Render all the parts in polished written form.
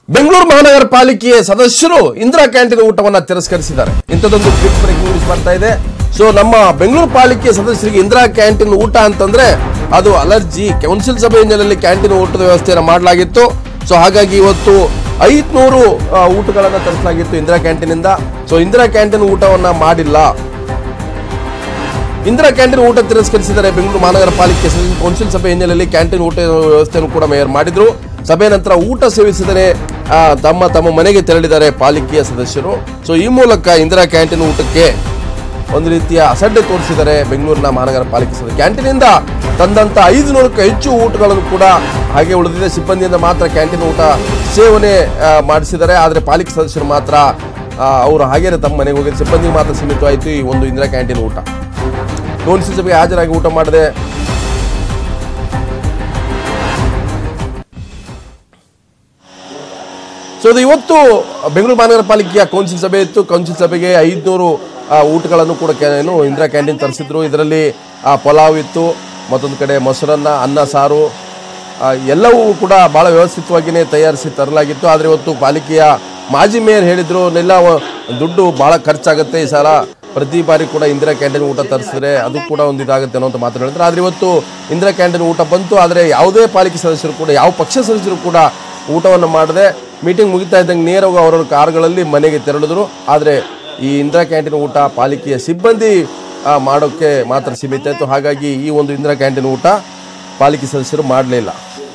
ಬೆಂಗಳೂರು ಮಹಾನಗರ ಪಾಲಿಕೆಯ ಸದಸ್ಯರು ಇಂದಿರಾ ಕ್ಯಾಂಟೀನ್ ಊಟವನ್ನು ತಿರಸ್ಕರಿಸಿದ್ದಾರೆ. ಇಂಥದ್ದೊಂದು ಕ್ವಿಕ್ ಬ್ರೇಕಿಂಗ್ ನ್ಯೂಸ್ ಬರ್ತಾ ಇದೆ. ಸೊ ನಮ್ಮ ಬೆಂಗಳೂರು ಪಾಲಿಕೆ ಸದಸ್ಯರಿಗೆ ಇಂದಿರಾ ಕ್ಯಾಂಟೀನ್ ಊಟ ಅಂತಂದ್ರೆ ಅದು ಅಲರ್ಜಿ. ಕೌನ್ಸಿಲ್ ಸಭೆ ಹಿನ್ನೆಲೆಯಲ್ಲಿ ಕ್ಯಾಂಟೀನ್ ಊಟದ ವ್ಯವಸ್ಥೆಯನ್ನು ಮಾಡಲಾಗಿತ್ತು. ಸೊ ಹಾಗಾಗಿ ಇವತ್ತು 500 ಊಟಗಳನ್ನು ತರಿಸಲಾಗಿತ್ತು ಇಂದಿರಾ ಕ್ಯಾಂಟೀನ್ ಇಂದ. ಸೊ ಇಂದಿರಾ ಕ್ಯಾಂಟೀನ್ ಊಟವನ್ನ ಮಾಡಿಲ್ಲ. ಇಂದಿರಾ ಕ್ಯಾಂಟೀನ್ ಊಟ ತಿರಸ್ಕರಿಸಿದರೆ ಬೆಂಗಳೂರು ಮಹಾನಗರ ಪಾಲಿಕೆ ಕೌನ್ಸಿಲ್ ಸಭೆ ಹಿನ್ನೆಲೆಯಲ್ಲಿ ಕ್ಯಾಂಟೀನ್ ಊಟ ವ್ಯವಸ್ಥೆಯನ್ನು ಕೂಡ ಮೇಯರ್ ಮಾಡಿದ್ರು. ಸಭೆ ನಂತರ ಊಟ ಸೇವಿಸಿದರೆ ತಮ್ಮ ಮನೆಗೆ ತೆರಳಿದ್ದಾರೆ ಪಾಲಿಕೆಯ ಸದಸ್ಯರು. ಸೊ ಈ ಮೂಲಕ ಇಂದಿರಾ ಕ್ಯಾಂಟೀನ್ ಊಟಕ್ಕೆ ಒಂದು ರೀತಿಯ ಅಸಡ್ಡೆ ತೋರಿಸಿದ್ದಾರೆ ಬೆಂಗಳೂರಿನ ಮಹಾನಗರ ಪಾಲಿಕೆ ಸದಸ್ಯರು. ಕ್ಯಾಂಟೀನಿಂದ ತಂದಂತ 500ಕ್ಕೂ ಹೆಚ್ಚು ಊಟಗಳನ್ನು ಕೂಡ ಹಾಗೆ ಉಳಿದಿದೆ. ಸಿಬ್ಬಂದಿಯಿಂದ ಮಾತ್ರ ಕ್ಯಾಂಟೀನ್ ಊಟ ಸೇವನೆ ಮಾಡಿಸಿದ್ದಾರೆ. ಆದರೆ ಪಾಲಿಕೆ ಸದಸ್ಯರು ಮಾತ್ರ ಅವರು ಹಾಗೇನೆ ತಮ್ಮ ಮನೆಗೆ ಹೋಗಿದ್ದು. ಸಿಬ್ಬಂದಿಗೆ ಮಾತ್ರ ಸೀಮಿತವಾಯಿತು ಈ ಒಂದು ಇಂದಿರಾ ಕ್ಯಾಂಟೀನ್ ಊಟ. ಕೌನ್ಸಿಲ್ ಸಭೆಗೆ ಹಾಜರಾಗಿ ಊಟ ಮಾಡದೆ ಸೊ ಅದು ಇವತ್ತು ಬೆಂಗಳೂರು ಮಹಾನಗರ ಪಾಲಿಕೆಯ ಕೌನ್ಸಿಲ್ ಸಭೆ ಇತ್ತು. ಕೌನ್ಸಿಲ್ ಸಭೆಗೆ 500 ಊಟಗಳನ್ನು ಕೂಡ ಇಂದಿರಾ ಕ್ಯಾಂಟೀನ್ ತರಿಸಿದ್ರು. ಇದರಲ್ಲಿ ಪಲಾವ್ ಇತ್ತು, ಮತ್ತೊಂದು ಕಡೆ ಮೊಸರನ್ನ, ಅನ್ನ, ಸಾರು ಎಲ್ಲವೂ ಕೂಡ ಬಹಳ ವ್ಯವಸ್ಥಿತವಾಗಿಯೇ ತಯಾರಿಸಿ ತರಲಾಗಿತ್ತು. ಆದರೆ ಇವತ್ತು ಪಾಲಿಕೆಯ ಮಾಜಿ ಮೇಯರ್ ಹೇಳಿದ್ರು, ಎಲ್ಲ ದುಡ್ಡು ಬಹಳ ಖರ್ಚಾಗುತ್ತೆ, ಈ ಸಲ ಪ್ರತಿ ಬಾರಿ ಕೂಡ ಇಂದಿರಾ ಕ್ಯಾಂಟೀನ್ ಊಟ ತರಿಸಿದ್ರೆ ಅದು ಕೂಡ ಒಂದು ಇದಾಗುತ್ತೆ ಅನ್ನೋ ಮಾತು ಹೇಳಿದ್ರು. ಆದರೆ ಇವತ್ತು ಇಂದಿರಾ ಕ್ಯಾಂಟೀನ್ ಊಟ ಬಂತು. ಆದರೆ ಯಾವುದೇ ಪಾಲಿಕೆ ಸದಸ್ಯರು ಕೂಡ, ಯಾವ ಪಕ್ಷ ಸದಸ್ಯರು ಕೂಡ ಊಟವನ್ನು ಮಾಡದೆ ಮೀಟಿಂಗ್ ಮುಗಿತಾ ಇದ್ದಂಗೆ ನೇರವಾಗಿ ಅವರವ್ರ ಕಾರುಗಳಲ್ಲಿ ಮನೆಗೆ ತೆರಳಿದ್ರು. ಆದರೆ ಈ ಇಂದಿರಾ ಕ್ಯಾಂಟೀನ್ ಊಟ ಪಾಲಿಕೆಯ ಸಿಬ್ಬಂದಿ ಮಾಡೋಕ್ಕೆ ಮಾತ್ರ ಸೀಮಿತ ಇತ್ತು. ಹಾಗಾಗಿ ಈ ಒಂದು ಇಂದಿರಾ ಕ್ಯಾಂಟೀನ್ ಊಟ ಪಾಲಿಕೆ ಸದಸ್ಯರು ಮಾಡಲಿಲ್ಲ.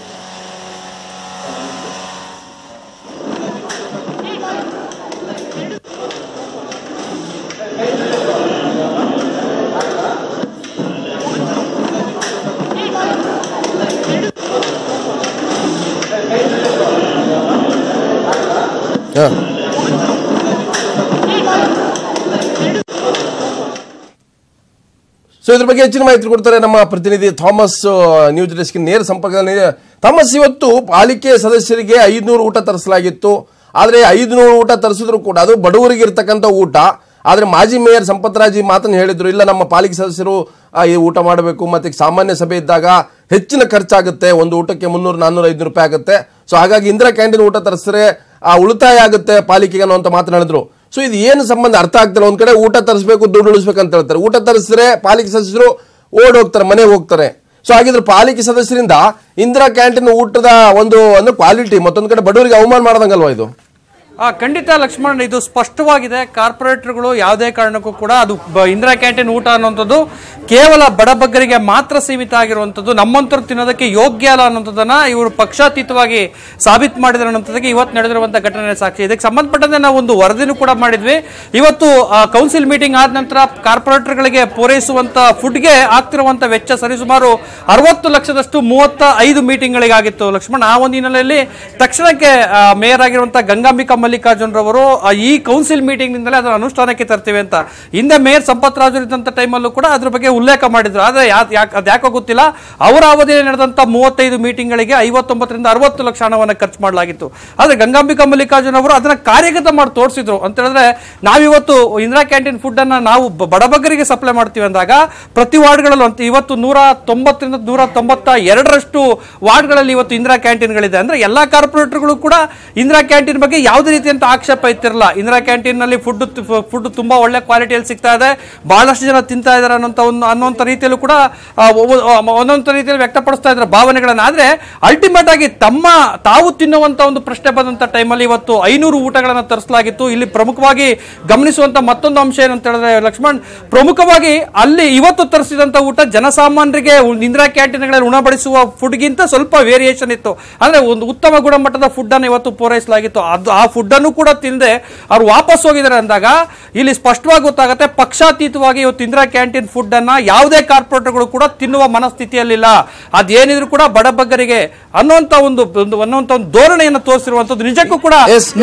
ಸೊ ಇದ್ರ ಬಗ್ಗೆ ಹೆಚ್ಚಿನ ಮಾಹಿತಿ ಕೊಡ್ತಾರೆ ನಮ್ಮ ಪ್ರತಿನಿಧಿ ಥಾಮಸ್. ನ್ಯೂಸ್ ಡೆಸ್ಕ್ ನೇರ ಸಂಪರ್ಕದಲ್ಲಿ ಥಾಮಸ್, ಇವತ್ತು ಪಾಲಿಕೆ ಸದಸ್ಯರಿಗೆ 500 ಊಟ ತರಿಸಲಾಗಿತ್ತು. ಆದರೆ 500 ಊಟ ತರಿಸಿದ್ರು ಕೂಡ ಅದು ಬಡವರಿಗೆ ಇರ್ತಕ್ಕಂಥ ಊಟ. ಆದರೆ ಮಾಜಿ ಮೇಯರ್ ಸಂಪತ್ ರಾಜ್ ಮಾತನ್ನು ಹೇಳಿದ್ರು, ಇಲ್ಲ ನಮ್ಮ ಪಾಲಿಕೆ ಸದಸ್ಯರು ಈ ಊಟ ಮಾಡಬೇಕು, ಮತ್ತೆ ಸಾಮಾನ್ಯ ಸಭೆ ಇದ್ದಾಗ ಹೆಚ್ಚಿನ ಖರ್ಚಾಗುತ್ತೆ, ಒಂದು ಊಟಕ್ಕೆ 300, 400, 500 ರೂಪಾಯಿ ಆಗುತ್ತೆ. ಸೊ ಹಾಗಾಗಿ ಇಂದಿರಾ ಕ್ಯಾಂಟೀನ್ ಊಟ ತರಿಸಿದ್ರೆ ಉಳಿತಾಯ ಆಗುತ್ತೆ ಪಾಲಿಕೆಗೆ ಅನ್ನೋ ಮಾತನಾಡಿದ್ರು. ಸೊ ಇದು ಏನು ಸಂಬಂಧ ಅರ್ಥ ಆಗ್ತಿಲ್ಲ. ಒಂದ್ ಕಡೆ ಊಟ ತರಿಸಬೇಕು, ದುಡ್ಡು ಉಳಿಸ್ಬೇಕು ಅಂತ ಹೇಳ್ತಾರೆ. ಊಟ ತರಿಸಿದ್ರೆ ಪಾಲಿಕೆ ಸದಸ್ಯರು ಓಡ್ ಹೋಗ್ತಾರೆ, ಮನೆಗೆ ಹೋಗ್ತಾರೆ. ಸೊ ಹಾಗಿದ್ರೆ ಪಾಲಿಕೆ ಸದಸ್ಯರಿಂದ ಇಂದಿರಾ ಕ್ಯಾಂಟೀನ್ ಊಟದ ಒಂದು ಕ್ವಾಲಿಟಿ, ಮತ್ತೊಂದು ಕಡೆ ಬಡವರಿಗೆ ಅವಮಾನ ಮಾಡದಂಗಲ್ವಾ ಇದು? ಖಂಡಿತ ಲಕ್ಷ್ಮಣ್, ಇದು ಸ್ಪಷ್ಟವಾಗಿದೆ. ಕಾರ್ಪೊರೇಟರ್ಗಳು ಯಾವುದೇ ಕಾರಣಕ್ಕೂ ಕೂಡ ಅದು ಇಂದಿರಾ ಕ್ಯಾಂಟೀನ್ ಊಟ ಅನ್ನುವಂಥದ್ದು ಕೇವಲ ಬಡಬಗ್ಗರಿಗೆ ಮಾತ್ರ ಸೀಮಿತ ಆಗಿರುವಂಥದ್ದು, ನಮ್ಮಂತರು ತಿನ್ನೋದಕ್ಕೆ ಯೋಗ್ಯ ಅಲ್ಲ ಅನ್ನೋದನ್ನ ಇವರು ಪಕ್ಷಾತೀತವಾಗಿ ಸಾಬೀತು ಮಾಡಿದ್ರು ಅನ್ನೋದಕ್ಕೆ ಇವತ್ತು ನಡೆದಿರುವಂತಹ ಘಟನೆ ಸಾಕ್ಷಿ. ಇದಕ್ಕೆ ಸಂಬಂಧಪಟ್ಟಂತೆ ನಾವು ಒಂದು ವರದಿನೂ ಕೂಡ ಮಾಡಿದ್ವಿ. ಇವತ್ತು ಕೌನ್ಸಿಲ್ ಮೀಟಿಂಗ್ ಆದ ನಂತರ ಕಾರ್ಪೊರೇಟರ್ಗಳಿಗೆ ಪೂರೈಸುವಂತ ಫುಡ್ಗೆ ಆಗ್ತಿರುವಂತ ವೆಚ್ಚ ಸರಿಸುಮಾರು 60 ಲಕ್ಷದಷ್ಟು 35 ಮೀಟಿಂಗ್ಗಳಿಗಾಗಿತ್ತು ಲಕ್ಷ್ಮಣ್. ಆ ಒಂದು ಹಿನ್ನೆಲೆಯಲ್ಲಿ ತಕ್ಷಣಕ್ಕೆ ಮೇಯರ್ ಆಗಿರುವಂತಹ ಗಂಗಾಂಬಿಕಾ ಮಲ್ಲಿಕಾರ್ಜುನ್ ರವರು ಈ ಕೌನ್ಸಿಲ್ ಮೀಟಿಂಗ್ ನಿಂದಲೇ ಅದರ ಅನುಷ್ಠಾನಕ್ಕೆ ತರ್ತೀವಿ ಅಂತ ಹಿಂದೆ ಮೇಯರ್ ಸಂಪತ್ ರಾಜು ಇದ್ದಂತ ಟೈಮಲ್ಲೂ ಕೂಡ ಅದ್ರ ಬಗ್ಗೆ ಉಲ್ಲೇಖ ಮಾಡಿದ್ರು. ಆದ್ರೆ ಅದ್ಯಾಕೋ ಗೊತ್ತಿಲ್ಲ, ಅವರ ಅವಧಿಯಲ್ಲಿ ನಡೆದಂತ 35 ಮೀಟಿಂಗ್ಗಳಿಗೆ 59ರಿಂದ 60 ಲಕ್ಷ ಹಣವನ್ನು ಖರ್ಚು ಮಾಡಲಾಗಿತ್ತು. ಆದ್ರೆ ಗಂಗಾಂಬಿಕಾ ಮಲ್ಲಿಕಾರ್ಜುನ್ ಅವರು ಅದನ್ನ ಕಾರ್ಯಗತ ಮಾಡಿ ತೋರಿಸಿದ್ರು. ಅಂತ ಹೇಳಿದ್ರೆ ನಾವಿವತ್ತು ಇಂದಿರಾ ಕ್ಯಾಂಟೀನ್ ಫುಡ್ ಅನ್ನ ನಾವು ಬಡಬಗ್ಗರಿಗೆ ಸಪ್ಲೈ ಮಾಡ್ತೀವಿ ಅಂದಾಗ ಪ್ರತಿ ವಾರ್ಡ್ಗಳಲ್ಲೂ ಇವತ್ತು 190ರಿಂದ 192ರಷ್ಟು ವಾರ್ಡ್ಗಳಲ್ಲಿ ಇವತ್ತು ಇಂದಿರಾ ಕ್ಯಾಂಟೀನ್ಗಳಿದೆ. ಅಂದ್ರೆ ಎಲ್ಲಾ ಕಾರ್ಪೊರೇಟರ್ಗಳು ಕೂಡ ಇಂದಿರಾ ಕ್ಯಾಂಟೀನ್ ಬಗ್ಗೆ ಯಾವುದೇ ರೀತಿಯಂತ ಆಕ್ಷೇಪ ಇತ್ತಿರಲ್ಲ. ಇಂದಿರಾ ಕ್ಯಾಂಟೀನ್ ನಲ್ಲಿ ಫುಡ್ ತುಂಬಾ ಒಳ್ಳೆ ಕ್ವಾಲಿಟಿಯಲ್ಲಿ ಸಿಗ್ತಾ ಇದೆ, ಬಹಳಷ್ಟು ಜನ ತಿಂತಾ ಇದಾರೆ ಅನ್ನೋಂಥ ರೀತಿಯಲ್ಲೂ ಕೂಡ ಒಂದೊಂದು ರೀತಿಯಲ್ಲಿ ವ್ಯಕ್ತಪಡಿಸ್ತಾ ಇದ್ದಾರೆ ಭಾವನೆಗಳನ್ನ. ಆದ್ರೆ ಅಲ್ಟಿಮೇಟ್ ಆಗಿ ತಾವು ತಿನ್ನುವಂತ ಒಂದು ಪ್ರಶ್ನೆ ಬಂದಂತ ಟೈಮಲ್ಲಿ ಇವತ್ತು 500 ಊಟಗಳನ್ನ ತರಿಸಲಾಗಿತ್ತು. ಇಲ್ಲಿ ಪ್ರಮುಖವಾಗಿ ಗಮನಿಸುವಂತ ಮತ್ತೊಂದು ಅಂಶ ಏನಂತ ಹೇಳಿದ್ರೆ ಲಕ್ಷ್ಮಣ್, ಪ್ರಮುಖವಾಗಿ ಅಲ್ಲಿ ಇವತ್ತು ತರಿಸಿದಂತ ಊಟ ಜನಸಾಮಾನ್ಯರಿಗೆ ಇಂದಿರಾ ಕ್ಯಾಂಟೀನ್ಗಳಲ್ಲಿ ಉಣಬಡಿಸುವ ಫುಡ್ಗಿಂತ ಸ್ವಲ್ಪ ವೇರಿಯೇಷನ್ ಇತ್ತು. ಅಂದ್ರೆ ಒಂದು ಉತ್ತಮ ಗುಣಮಟ್ಟದ ಫುಡ್ ಅನ್ನು ಇವತ್ತು ಪೂರೈಸಲಾಗಿತ್ತು. ಆ ಫುಡ್ ಅನ್ನು ಕೂಡ ತಿಂದೆ ಅವ್ರು ವಾಪಸ್ ಹೋಗಿದ್ದಾರೆ ಅಂದಾಗ ಇಲ್ಲಿ ಸ್ಪಷ್ಟವಾಗಿ ಗೊತ್ತಾಗುತ್ತೆ, ಪಕ್ಷಾತೀತವಾಗಿ ಇವತ್ತು ಇಂದಿರಾ ಕ್ಯಾಂಟೀನ್ ಫುಡ್ ಅನ್ನ ಯಾವುದೇ ಕಾರ್ಪೊರೇಟರ್ಗಳು ಕೂಡ ತಿನ್ನುವ ಮನಸ್ಥಿತಿಯಲ್ಲಿಲ್ಲ. ಅದೇನಿದ್ರು ಕೂಡ ಬಡಬಗ್ಗರಿಗೆ ಅನ್ನುವಂತ ಒಂದು ಧೋರಣೆಯನ್ನು ತೋರಿಸಿರುವಂತದ್ದು ನಿಜಕ್ಕೂ ಕೂಡ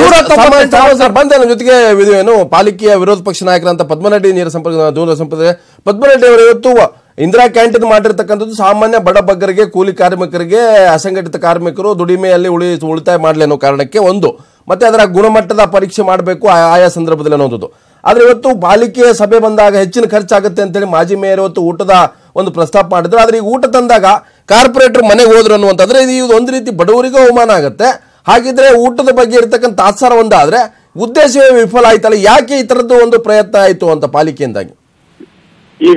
ಜೊತೆಗೆ ಪಾಲಿಕೆಯ ವಿರೋಧ ಪಕ್ಷ ನಾಯಕರಂತ ಪದ್ಮನಾಡಿ ನೇರ ಸಂಪರ್ಕ ಪದ್ಮನಾಡಿ ಅವರು ಇವತ್ತು ಇಂದಿರಾ ಕ್ಯಾಂಟೀನ್ ಮಾಡಿರ್ತಕ್ಕಂಥದ್ದು ಸಾಮಾನ್ಯ ಬಡಬಗ್ಗರಿಗೆ, ಕೂಲಿ ಕಾರ್ಮಿಕರಿಗೆ, ಅಸಂಘಟಿತ ಕಾರ್ಮಿಕರು ದುಡಿಮೆಯಲ್ಲಿ ಉಳಿತಾಯ ಮಾಡಲಿ ಅನ್ನೋ ಕಾರಣಕ್ಕೆ ಒಂದು, ಮತ್ತೆ ಅದರ ಗುಣಮಟ್ಟದ ಪರೀಕ್ಷೆ ಮಾಡಬೇಕು ಆಯಾ ಸಂದರ್ಭದಲ್ಲಿ ಅನ್ನೋದು. ಆದ್ರೆ ಇವತ್ತು ಪಾಲಿಕೆಯ ಸಭೆ ಬಂದಾಗ ಹೆಚ್ಚಿನ ಖರ್ಚಾಗುತ್ತೆ ಅಂತೇಳಿ ಮಾಜಿ ಮೇಯರ್ ಇವತ್ತು ಊಟದ ಒಂದು ಪ್ರಸ್ತಾಪ ಮಾಡಿದ್ರು. ಆದ್ರೆ ಈ ಊಟ ತಂದಾಗ ಕಾರ್ಪೊರೇಟರ್ ಮನೆಗೆ ಹೋದ್ರು ಅನ್ನುವಂಥದ್ರೆ ಇದು ಒಂದು ರೀತಿ ಬಡವರಿಗೂ ಅವಮಾನ ಆಗುತ್ತೆ, ಹಾಗಿದ್ರೆ ಊಟದ ಬಗ್ಗೆ ಇರ್ತಕ್ಕಂಥ ತಾತ್ಸಾರ ಒಂದಾದ್ರೆ ಉದ್ದೇಶವೇ ವಿಫಲ ಆಯ್ತಲ್ಲ, ಯಾಕೆ ಈ ತರದ್ದು ಒಂದು ಪ್ರಯತ್ನ ಆಯ್ತು ಅಂತ ಪಾಲಿಕೆಯಿಂದಾಗಿ? ಈಗ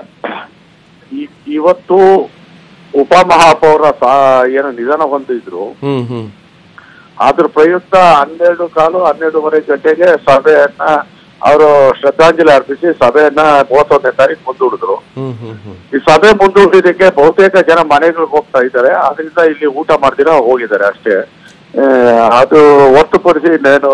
ಇವತ್ತು ಉಪಮಹಾಪೌರ ಏನು ನಿಧನ ಹೊಂದಿದ್ರು, ಅದ್ರ ಪ್ರಯುಕ್ತ 12:15 ಗಂಟೆಗೆ ಸಭೆಯನ್ನ ಅವರು ಶ್ರದ್ಧಾಂಜಲಿ ಅರ್ಪಿಸಿ ಸಭೆಯನ್ನ 31ನೇ ತಾರೀಕು ಮುಂದೂಡಿದ್ರು. ಈ ಸಭೆ ಮುಂದೂಡಿದಕ್ಕೆ ಬಹುತೇಕ ಜನ ಮನೆಗಳಿಗೆ ಹೋಗ್ತಾ ಇದ್ದಾರೆ, ಅದರಿಂದ ಇಲ್ಲಿ ಊಟ ಮಾಡ್ದಿರ ಹೋಗಿದ್ದಾರೆ ಅಷ್ಟೇ. ಅದು ಹೊರತುಪಡಿಸಿ ನಾನು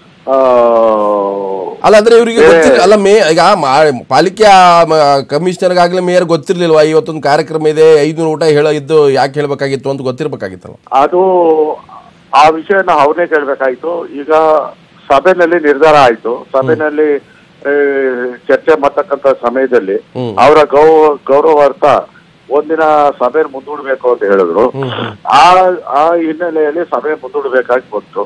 ಅಲ್ಲ ಅಂದ್ರೆ ಇವರಿಗೆ ಅಲ್ಲ ಈಗ ಪಾಲಿಕೆ ಕಮಿಷನರ್ಗಾಗ್ಲಿ ಮೇಯರ್ ಗೊತ್ತಿರ್ಲಿಲ್ವಾ ಇವತ್ತೊಂದು ಕಾರ್ಯಕ್ರಮ ಇದೆ 500 ಊಟ ಹೇಳಿದ್ದು ಯಾಕೆ ಹೇಳ್ಬೇಕಾಗಿತ್ತು ಅಂತ ಗೊತ್ತಿರ್ಬೇಕಾಗಿತ್ತಲ್ಲ? ಅದು ಆ ವಿಷಯನ ಅವ್ರನ್ನೇ ಕೇಳ್ಬೇಕಾಯ್ತು. ಈಗ ಸಭೆನಲ್ಲಿ ನಿರ್ಧಾರ ಆಯ್ತು, ಸಭೆನಲ್ಲಿ ಚರ್ಚೆ ಮಾಡ್ತಕ್ಕಂತ ಸಮಯದಲ್ಲಿ ಅವರ ಗೌರವಾರ್ಥ ಒಂದಿನ ಸಭೆ ಮುಂದೂಡ್ಬೇಕು ಅಂತ ಹೇಳಿದ್ರು. ಆ ಹಿನ್ನೆಲೆಯಲ್ಲಿ ಸಭೆ ಮುಂದೂಡ್ಬೇಕಾಗಿ ಬಂತು.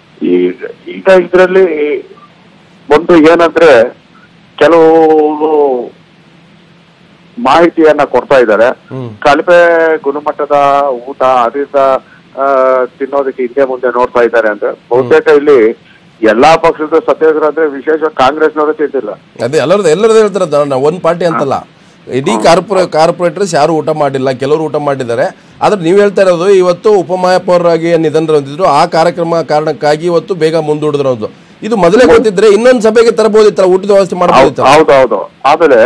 ಈಗ ಇದರಲ್ಲಿ ಒಂದು ಏನಂದ್ರೆ ಕೆಲವು ಮಾಹಿತಿಯನ್ನ ಕೊಡ್ತಾ ಇದ್ದಾರೆ. ಕಳಪೆ ಗುಣಮಟ್ಟದ ಊಟ ಅದರಿಂದ ತಿನ್ನೋದಕ್ಕೆ ಹಿಂದೆ ಮುಂದೆ ನೋಡ್ತಾ ಇದ್ದಾರೆ ಅಂತ. ಬಹುತೇಕ ಇಲ್ಲಿ ಎಲ್ಲಾ ಪಕ್ಷದ ಸದಸ್ಯರು ಅಂದ್ರೆ ವಿಶೇಷ ಕಾಂಗ್ರೆಸ್ನವರು ತಿಂತಿಲ್ಲ. ಅದೇ ಎಲ್ಲರದ್ದು ಹೇಳ್ತಾರೆ, ಒಂದ್ ಪಾರ್ಟಿ ಅಂತಲ್ಲ, ಇಡೀ ಕಾರ್ಪೊರೇಟರ್ಸ್ ಯಾರು ಊಟ ಮಾಡಿಲ್ಲ, ಕೆಲವರು ಊಟ ಮಾಡಿದ್ದಾರೆ. ಆದ್ರೆ ನೀವು ಹೇಳ್ತಾ ಇರೋದು ಇವತ್ತು ಉಪಮಹಾಪೌರರಾಗಿ ನಿಧನ ಹೊಂದಿದ್ರು, ಆ ಕಾರಣಕ್ಕಾಗಿ ಇವತ್ತು ಬೇಗ ಮುಂದೂಡಿದ್ರು. ಇದು ಮೊದಲೇ ಗೊತ್ತಿದ್ರೆ ಇನ್ನೊಂದು ಸಭೆಗೆ ತರಬಹುದಿತ್ತಲ್ಲ, ಊಟದ ವ್ಯವಸ್ಥೆ ಮಾಡಬಹುದಿತ್ತು. ಹೌದೌದು. ಆಮೇಲೆ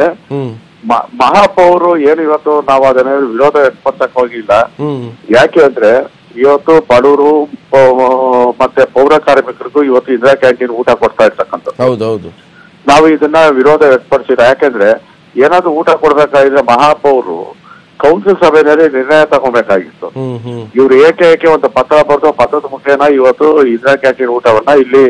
ಮಹಾಪೌರು ಏನು ಇವತ್ತು ನಾವು ಅದನ್ನ ವಿರೋಧ ವ್ಯಕ್ತಪಡಿಸಕ್ ಹೋಗಿಲ್ಲ. ಯಾಕೆ ಅಂದ್ರೆ ಇವತ್ತು ಬಡವರು ಮತ್ತೆ ಪೌರ ಕಾರ್ಮಿಕರಿಗೂ ಇವತ್ತು ಇಂದಿರಾ ಕ್ಯಾಂಟೀನ್ ಊಟ ಕೊಡ್ತಾ ಇರ್ತಕ್ಕಂಥ. ಹೌದೌದು. ನಾವು ಇದನ್ನ ವಿರೋಧ ವ್ಯಕ್ತಪಡಿಸಿಲ್ಲ. ಯಾಕೆಂದ್ರೆ ಏನಾದ್ರು ಊಟ ಕೊಡ್ಬೇಕಾಗಿದ್ರೆ ಮಹಾಪೌರು ಕೌನ್ಸಿಲ್ ಸಭೆಯಲ್ಲಿ ನಿರ್ಣಯ ತಗೊಬೇಕಾಗಿತ್ತು. ಇವ್ರು ಏಕೆ ಒಂದು ಪತ್ರ ಬರೆದು ಪತ್ರದ ಮುಖೇನ ಇವತ್ತು ಇಂದಿರಾ ಕ್ಯಾಂಟೀನ್ ಊಟವನ್ನ ಇಲ್ಲಿ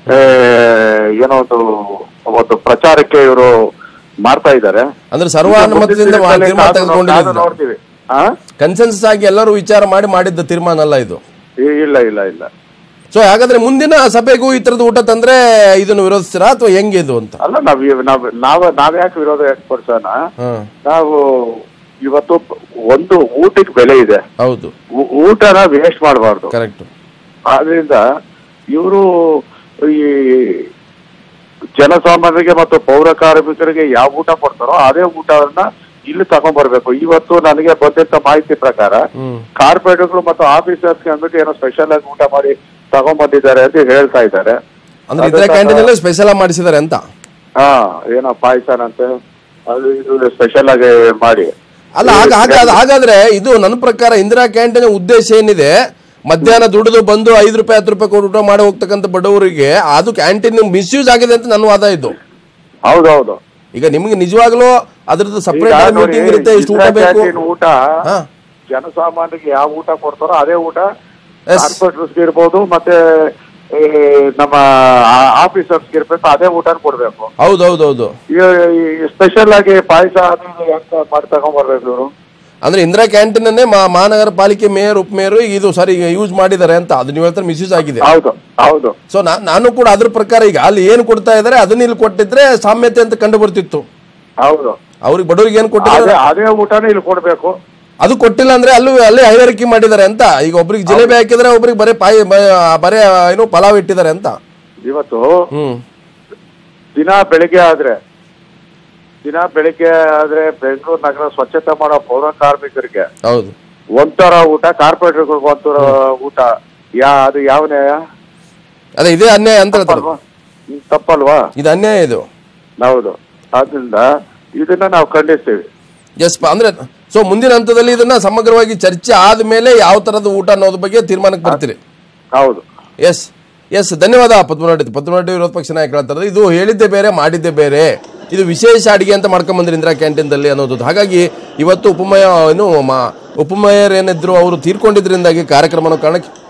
ಏನೋ ಒಂದು ಪ್ರಚಾರಕ್ಕೆ ಇವರು ಮಾಡ್ತಾ ಇದ್ದಾರೆ. ಅಂದ್ರೆ ಸರ್ವಾನುಮತದಿಂದ ನೋಡ್ತೀವಿ. ಕನ್ಸೆನ್ಸಸ್ ಆಗಿ ಎಲ್ಲರೂ ವಿಚಾರ ಮಾಡಿದ್ದ ತೀರ್ಮಾನ ಅಲ್ಲ ಇದು. ಇಲ್ಲ ಇಲ್ಲ ಇಲ್ಲ. ಸೊ ಹಾಗಾದ್ರೆ ಮುಂದಿನ ಸಭೆಗೂ ಈ ತರದ ಊಟ ತಂದ್ರೆ ಇದನ್ನು ವಿರೋಧಿಸ್ತೀರಾ ಅಥವಾ ಹೆಂಗೆ ಇದು ಅಂತ? ಅಲ್ಲ, ನಾವ್ಯಾಕೆ ವಿರೋಧ ವ್ಯಕ್ತಪಡಿಸೋಣ? ನಾವು ಇವತ್ತು ಒಂದು ಊಟಕ್ಕೆ ಬೆಲೆ ಇದೆ. ಹೌದು, ಊಟನ ವೇಸ್ಟ್ ಮಾಡಬಾರ್ದು. ಕರೆಕ್ಟ್. ಆದ್ರಿಂದ ಇವರು ಈ ಜನಸಾಮಾನ್ಯರಿಗೆ ಮತ್ತು ಪೌರ ಕಾರ್ಮಿಕರಿಗೆ ಯಾವ ಊಟ ಕೊಡ್ತಾರೋ ಅದೇ ಊಟವನ್ನ ಇಲ್ಲಿ ತಗೊಂಡ್ಬರ್ಬೇಕು. ಇವತ್ತು ನನಗೆ ಬಂದಂತ ಮಾಹಿತಿ ಪ್ರಕಾರ ಕಾರ್ಪೊರೇಟ್ಗಳು ಮತ್ತು ಆಫೀಸರ್ಸ್ ಅಂದ್ಬಿಟ್ಟು ಏನೋ ಸ್ಪೆಷಲ್ ಆಗಿ ಊಟ ಮಾಡಿ ತಗೊಂಡ್ಬಂದಿದ್ದಾರೆ ಅಂತ ಹೇಳ್ತಾ ಇದ್ದಾರೆ. ಅಂದ್ರೆ ಕ್ಯಾಂಟೀನ್ ಸ್ಪೆಷಲ್ ಆಗಿ ಮಾಡಿಸಿದ್ದಾರೆ ಅಂತ. ಏನೋ ಪಾಯಸನಂತೆ ಅದು ಇದು ಸ್ಪೆಷಲ್ ಆಗಿ ಮಾಡಿ. ಅಲ್ಲ, ಹಾಗಾದ್ರೆ ಇದು ನನ್ನ ಪ್ರಕಾರ ಇಂದಿರಾ ಕ್ಯಾಂಟೀನ್ ಉದ್ದೇಶ ಏನಿದೆ, ಮಧ್ಯಾಹ್ನ ದುಡಿದು ಬಂದು 5 ರೂಪಾಯಿ 10 ರೂಪಾಯಿ ಕೊಟ್ಟು ಊಟ ಮಾಡಿ ಹೋಗ್ತಕ್ಕಂಥ ಬಡವರಿಗೆ ಅದು ಕ್ಯಾಂಟೀನ್ ಮಿಸ್ಯೂಸ್ ಆಗಿದೆ ಅಂತ ನನ್ನ ವಾದ ಇದು. ಹೌದೌದು. ಈಗ ನಿಮ್ಗೆ ನಿಜವಾಗ್ಲೂ ಅದ್ರದ್ದು ಸಪರೇಟ್ ಮೀಟಿಂಗ್ ಇರುತ್ತೆ, ಇಷ್ಟು ಊಟ ಬೇಕು. ಊಟ ಜನಸಾಮಾನ್ಯರಿಗೆ ಯಾವ ಊಟ ಕೊಡ್ತಾರೋ ಅದೇ ಊಟ ಕಾರ್ಪೊರೇಟರ್ಸ್ ಇರ್ಬೋದು ಮತ್ತೆ ನಮ್ಮ ಆಫೀಸರ್ಸ್ ಇರ್ಬೇಕು, ಅದೇ ಊಟ ಕೊಡ್ಬೇಕು. ಹೌದೌದೌದು. ಸ್ಪೆಷಲ್ ಆಗಿ ಪಾಯಸ ಅದು ಮಾಡಿ ತಗೊಂಡ್ಬರ್ಬೇಕು ಇವರು. ಅಂದ್ರೆ ಇಂದಿರಾ ಕ್ಯಾಂಟೀನ್ ಅನ್ನೇ ಮಹಾನಗರ ಪಾಲಿಕೆ ಮೇಯರ್ ಉಪಮೇಯರ್ ಇದು ಸರಿ ಯೂಸ್ ಮಾಡಿದ್ದಾರೆ ಅಂತ ಅದು ನೀವು ಹೇಳ್ತಾರೆ ಮಿಸ್ಯೂಸ್ ಆಗಿದೆ. ಹೌದು ಹೌದು. ಸೊ ನಾನು ಕೂಡ ಅದ್ರ ಪ್ರಕಾರ ಈಗ ಅಲ್ಲಿ ಏನು ಕೊಡ್ತಾ ಇದಾರೆ ಅದನ್ನ ಇಲ್ಲಿ ಕೊಟ್ಟಿದ್ರೆ ಸಾಮ್ಯತೆ ಅಂತ ಕಂಡು ಬರ್ತಿತ್ತು. ಹೌದು. ಅವ್ರಿಗೆ ಬಡವರಿಗೆ ಏನ್ ಕೊಟ್ಟಿದ್ದಾರೆ ಅದೇ ಊಟನೇ ಇಲ್ಲಿ ಕೊಡ್ಬೇಕು. ಅದು ಕೊಟ್ಟಿಲ್ಲ ಅಂದ್ರೆ ಅಲ್ಲೇ ಹೈರಾರ್ಕಿ ಮಾಡಿದ್ದಾರೆ ಅಂತ. ಈಗ ಒಬ್ರಿಗೆ ಜಿಲೇಬಿ ಹಾಕಿದ್ರೆ ಒಬ್ರಿಗೆ ಬರೇ ಏನು ಪಲಾವ್ ಇಟ್ಟಿದ್ದಾರೆ ಅಂತ. ಇವತ್ತು ದಿನ ಬೆಳಿಗ್ಗೆ ಆದ್ರೆ ಬೆಂಗಳೂರು ನಗರ ಸ್ವಚ್ಛತೆ ಮಾಡೋ ಪೌರ ಕಾರ್ಮಿಕರಿಗೆ ಹೌದು ಒಂಥರ ಊಟ, ಕಾರ್ಪೊರೇಟರ್ಗಳಿಗೆ ಒಂಥರ ಊಟ. ಅದು ಯಾವ ನ್ಯಾಯ? ಅದೇ ಇದೇ ಅನ್ಯಾಯ ಅಂತ ತಪ್ಪಲ್ವಾ? ಇದು ಅನ್ಯಾಯ ಇದು. ಹೌದು. ಆದ್ರಿಂದ ಇದನ್ನ ನಾವು ಖಂಡಿಸ್ತೀವಿ. ಎಸ್ ಅಂದ್ರೆ ಸೊ ಮುಂದಿನ ಹಂತದಲ್ಲಿ ಇದನ್ನ ಸಮಗ್ರವಾಗಿ ಚರ್ಚೆ ಆದ್ಮೇಲೆ ಯಾವ ತರದ ಊಟ ಅನ್ನೋದ್ರ ಬಗ್ಗೆ ತೀರ್ಮಾನಕ್ಕೆ ಬರ್ತೀರಿ. ಹೌದು. ಎಸ್ ಧನ್ಯವಾದ ಪದ್ಮನಾಭ ವಿರೋಧ ಪಕ್ಷ ನಾಯಕ ಹೇಳ್ತಾರೆ. ಇದು ಹೇಳಿದ್ದೆ ಬೇರೆ ಮಾಡಿದ್ದೆ ಬೇರೆ, ಇದು ವಿಶೇಷ ಅಡಿಗೆ ಅಂತ ಮಾಡ್ಕೊಂಬಂದ್ರಿ ಇಂದಿರಾ ಕ್ಯಾಂಟೀನ್ದಲ್ಲಿ ಅನ್ನೋದು. ಹಾಗಾಗಿ ಇವತ್ತು ಉಪಮೇಯರ್ ಏನಿದ್ರು ಅವರು ತೀರ್ಕೊಂಡಿದ್ರಿಂದಾಗಿ ಕಾರ್ಯಕ್ರಮನ ಕಾರಣಕ್ಕೆ